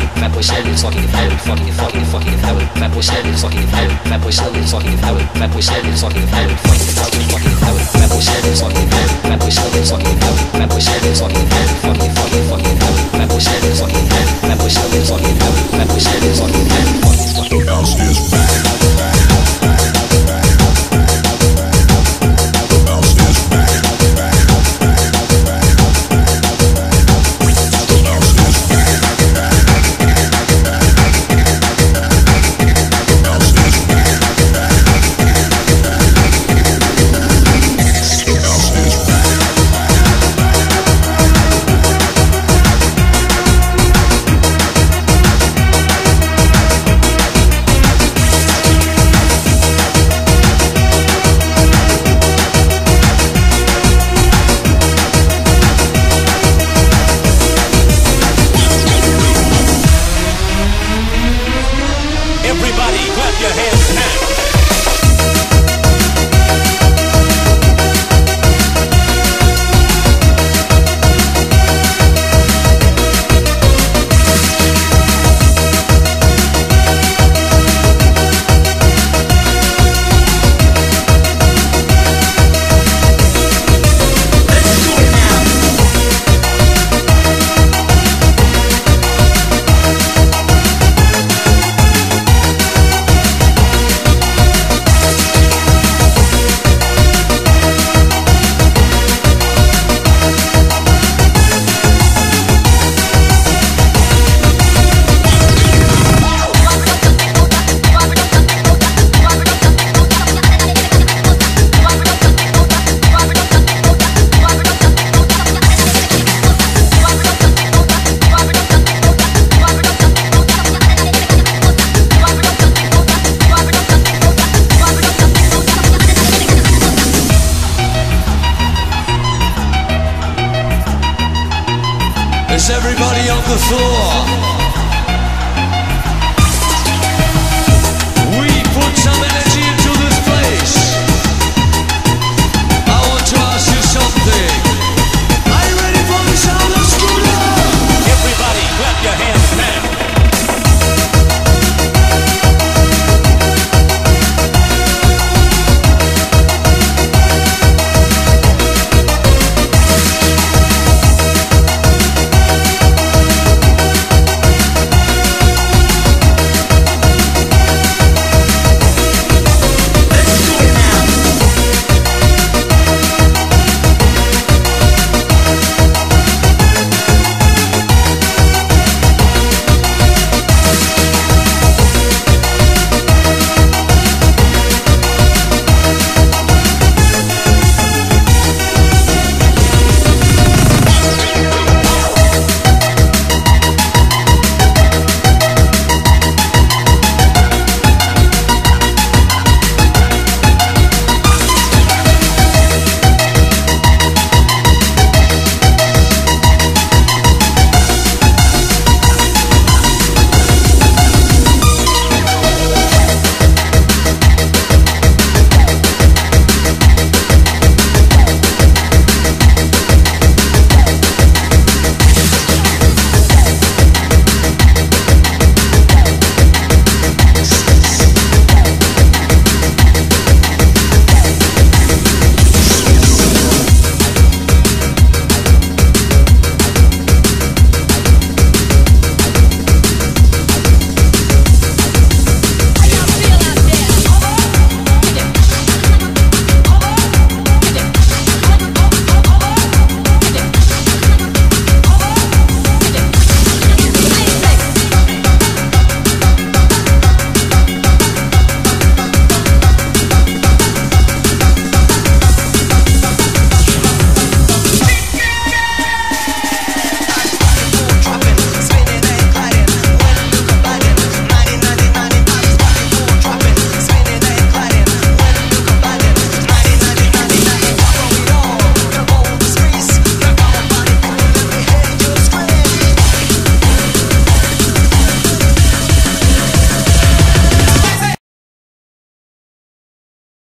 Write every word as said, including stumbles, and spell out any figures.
Fat boy slowly talking in power, fucking and fucking and fucking in power. Fat boy slowly talking in power. Fat boy slowly talking in power. Fat boy slowly talking in power, fucking in power, fucking in power. Fat boy slowly talking in power. Fat boy slowly talking in power. Fat boy slowly talking in power, fucking and fucking and fucking in power. Fat boy slowly talking in power. Fat boy slowly talking in power. Fat boy slowly talking in power, fucking and fucking. The house is back. Is everybody on the floor?